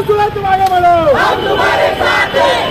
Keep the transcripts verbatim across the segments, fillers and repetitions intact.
आवाज सुनो, तुम आगे बढ़ो, हम तुम्हारे साथ हैं।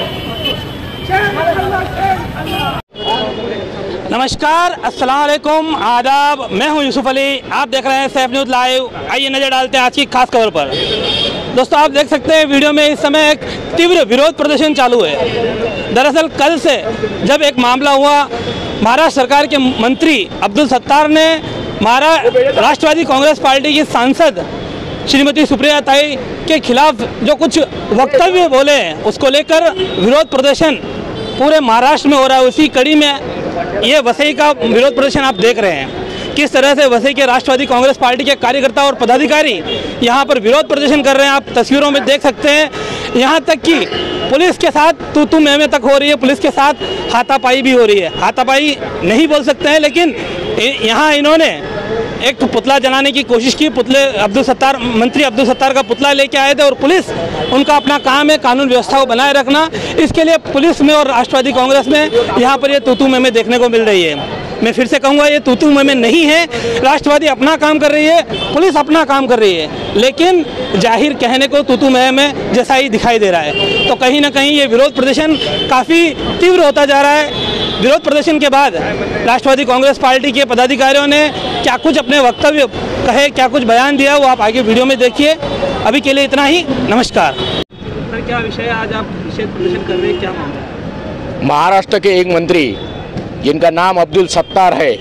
नमस्कार, अस्सलाम वालेकुम, आदाब। मैं हूं यूसुफ अली, आप देख रहे हैं सैफ न्यूज़ लाइव। आइए नज़र डालते हैं आज की खास खबर पर। दोस्तों, आप देख सकते हैं वीडियो में इस समय एक तीव्र विरोध प्रदर्शन चालू है। दरअसल कल से जब एक मामला हुआ, महाराष्ट्र सरकार के मंत्री अब्दुल सत्तार ने महाराष्ट्र राष्ट्रवादी कांग्रेस पार्टी की सांसद श्रीमती सुप्रिया ताई के खिलाफ जो कुछ वक्तव्य बोले हैं, उसको लेकर विरोध प्रदर्शन पूरे महाराष्ट्र में हो रहा है। उसी कड़ी में ये वसई का विरोध प्रदर्शन आप देख रहे हैं। किस तरह से वसई के राष्ट्रवादी कांग्रेस पार्टी के कार्यकर्ता और पदाधिकारी यहाँ पर विरोध प्रदर्शन कर रहे हैं। आप तस्वीरों में देख सकते हैं, यहाँ तक कि पुलिस के साथ तू तू मैं मैं तक हो रही है, पुलिस के साथ हाथापाई भी हो रही है। हाथापाई नहीं बोल सकते हैं, लेकिन यहाँ इन्होंने एक पुतला जलाने की कोशिश की। पुतले अब्दुल सत्तार मंत्री अब्दुल सत्तार का पुतला लेके आए थे और पुलिस, उनका अपना काम है कानून व्यवस्था को बनाए रखना। इसके लिए पुलिस में और राष्ट्रवादी कांग्रेस में यहाँ पर ये तू-तू मैं-मैं देखने को मिल रही है। मैं फिर से कहूँगा, ये तू-तू मैं-मैं नहीं है। राष्ट्रवादी अपना काम कर रही है, पुलिस अपना काम कर रही है, लेकिन जाहिर कहने को तू-तू मैं-मैं जैसा ही दिखाई दे रहा है। तो कहीं ना कहीं ये विरोध प्रदर्शन काफ़ी तीव्र होता जा रहा है। विरोध प्रदर्शन के बाद राष्ट्रवादी कांग्रेस पार्टी के पदाधिकारियों ने क्या कुछ अपने वक्तव्य कहे, क्या कुछ बयान दिया, वो आप आगे वीडियो में देखिए। अभी के लिए इतना ही, नमस्कार। सर, क्या विषय आज आप निषेध प्रदर्शन कर रहे हैं, क्या मामला है? महाराष्ट्र के एक मंत्री जिनका नाम अब्दुल सत्तार है,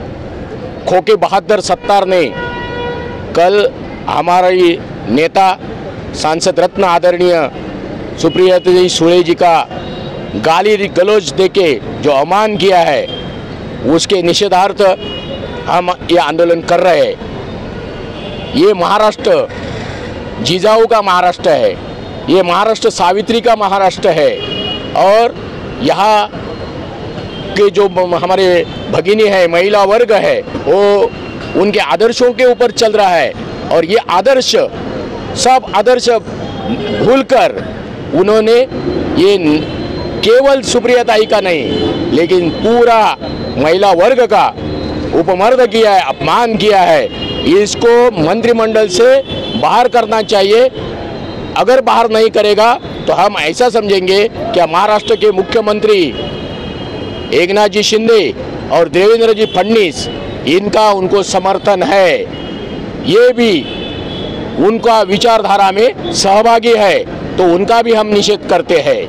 खोके बहादुर सत्तार ने कल हमारी नेता सांसद रत्न आदरणीय सुप्रिया ताई सुळे जी का गाली गलौज देके जो अमान किया है, उसके निषेधार्थ हम ये आंदोलन कर रहे हैं। ये महाराष्ट्र जिजाऊ का महाराष्ट्र है, ये महाराष्ट्र सावित्री का महाराष्ट्र है, और यहाँ के जो हमारे भगिनी है, महिला वर्ग है, वो उनके आदर्शों के ऊपर चल रहा है। और ये आदर्श, सब आदर्श भूलकर उन्होंने ये केवल सुप्रिया ताई का नहीं, लेकिन पूरा महिला वर्ग का उपमर्द किया है, अपमान किया है। इसको मंत्रिमंडल से बाहर करना चाहिए। अगर बाहर नहीं करेगा तो हम ऐसा समझेंगे कि महाराष्ट्र के मुख्यमंत्री एकनाथ जी शिंदे और देवेंद्र जी फडणवीस, इनका उनको समर्थन है, ये भी उनका विचारधारा में सहभागी है, तो उनका भी हम निषेध करते हैं।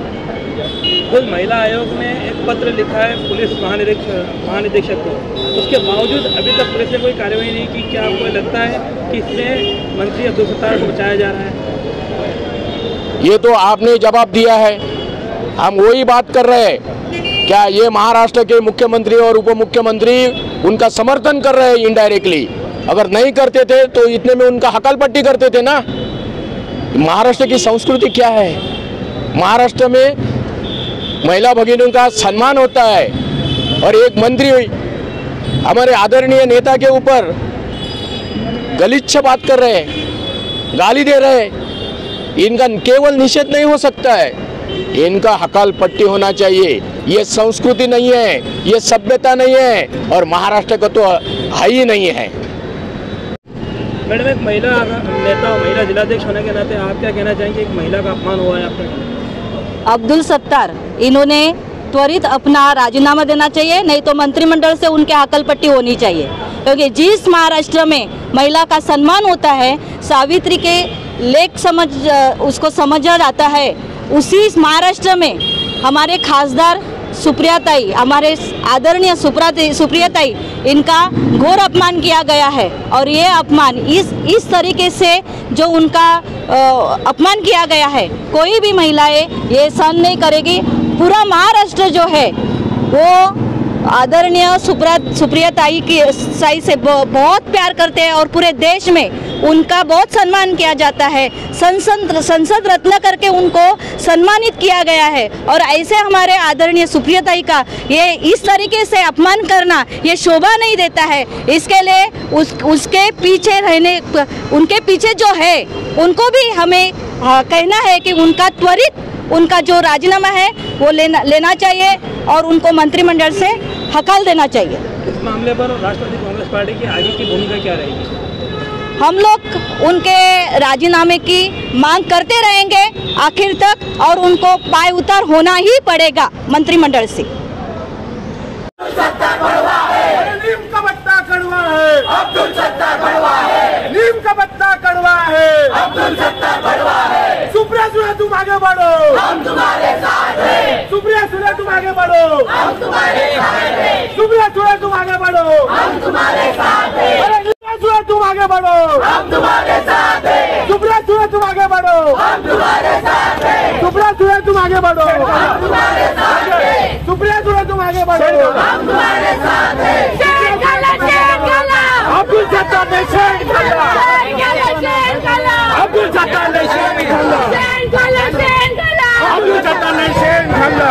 खुद महिला आयोग ने एक पत्र लिखा है पुलिस महानिरीक्षक महानिदेशक को, उसके बावजूद अभी तक पुलिस ने कोई कार्रवाई नहीं की। क्या आपको लगता है कि इसमें मंत्री अब्दुल सत्तार को बचाया जा रहा है? ये तो आपने जवाब दिया है, हम वही बात कर रहे हैं। क्या ये महाराष्ट्र के मुख्यमंत्री और उप मुख्यमंत्री उनका समर्थन कर रहे हैं इनडायरेक्टली? अगर नहीं करते थे तो इतने में उनका हकालपट्टी करते थे ना। महाराष्ट्र की संस्कृति क्या है? महाराष्ट्र में महिला भगिनियों का सम्मान होता है, और एक मंत्री हमारे आदरणीय नेता के ऊपर गलीच्छ बात कर रहे हैं, गाली दे रहे हैं, इनका केवल निषेध नहीं हो सकता है, इनका हकालपट्टी होना चाहिए। ये संस्कृति नहीं है, ये सभ्यता नहीं है, और महाराष्ट्र का तो है ही नहीं है। मैडम, एक महिला नेता, महिला जिलाध्यक्ष होने के नाते आप क्या कहना चाहेंगे? एक महिला का अपमान हुआ है आपका। अब्दुल सत्तार, इन्होंने त्वरित अपना राजीनामा देना चाहिए, नहीं तो मंत्रिमंडल से उनके हकालपट्टी होनी चाहिए। क्योंकि जिस महाराष्ट्र में महिला का सम्मान होता है, सावित्री के लेख समझ उसको समझा जाता है, उसी महाराष्ट्र में हमारे खासदार सुप्रिया ताई, हमारे आदरणीय सुप्रिया सुप्रिया ताई, इनका घोर अपमान किया गया है। और ये अपमान इस इस तरीके से जो उनका आ, अपमान किया गया है, कोई भी महिलाएं ये सहन नहीं करेगी। पूरा महाराष्ट्र जो है वो आदरणीय सुप्रिया सुप्रिया ताई की साई से बहुत प्यार करते हैं, और पूरे देश में उनका बहुत सम्मान किया जाता है। संसद संसद रत्न करके उनको सम्मानित किया गया है, और ऐसे हमारे आदरणीय सुप्रिया ताई का ये इस तरीके से अपमान करना ये शोभा नहीं देता है। इसके लिए उस उसके पीछे रहने, उनके पीछे जो है उनको भी हमें आ, कहना है कि उनका त्वरित उनका जो राजीनामा है वो लेना लेना चाहिए, और उनको मंत्रिमंडल से हकाल देना चाहिए। इस मामले पर राष्ट्रवादी कांग्रेस पार्टी की आगे की भूमिका क्या रहेगी? हम लोग उनके राजीनामे की मांग करते रहेंगे आखिर तक और उनको पाय उतार होना ही पड़ेगा मंत्रिमंडल से। नीम का पत्ता कड़वा है, अब्दुल सत्तार कड़वा है। नीम का पत्ता कड़वा है, अब्दुल सत्तार कड़वा है। सुप्रिया सुले तुम आगे बढ़ो, हम तुम्हारे साथ हैं। सुप्रिया सुले तुम आगे बढ़ो, हम तुम्हारे साथ हैं। सुप्रिया सुले तुम आगे बढ़ो, हम तुम्हारे साथ हैं। अरे सुप्रिया सुले तुम आगे बढ़ो, हम तुम्हारे साथ हैं। सुप्रिया सुले तुम आगे बढ़ो, हम तुम्हारे साथ हैं। सुप्रिया सुले तुम आगे बढ़ो, हम तुम्हारे साथ हैं। सुप्रिया सुले तुम आगे बढ़ो, हम तुम्हारे साथ हैं। अब्दुल सत्तार ने शेर खाला, अब्दुल सत्तार ने शेर खाला, अब्दुल सत्तार ने शेर खाला।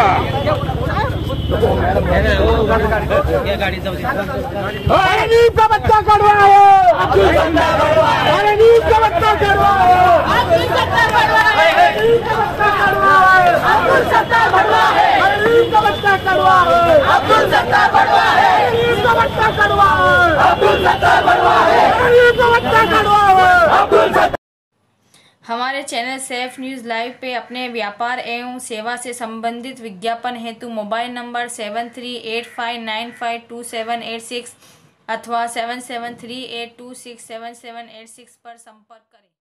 अरे नीम का पत्ता कड़वा है, अब्दुल सत्तार कड़वा है। अरे नीम का पत्ता कड़वा है, अब्दुल सत्तार कड़वा है। नीम का पत्ता कड़वा है, अब्दुल सत्तार कड़वा है। अरे नीम का पत्ता कड़वा है, अब्दुल सत्तार कड़वा है। नीम का पत्ता कड़वा है, अब्दुल सत्तार कड़वा है। नीम का पत्ता कड़वा है, अब्दुल सत्तार। हमारे चैनल सेफ न्यूज़ लाइव पे अपने व्यापार एवं सेवा से संबंधित विज्ञापन हेतु mobile number seven three eight five nine five two seven eight six अथवा seven seven three eight two six seven seven eight six पर संपर्क करें।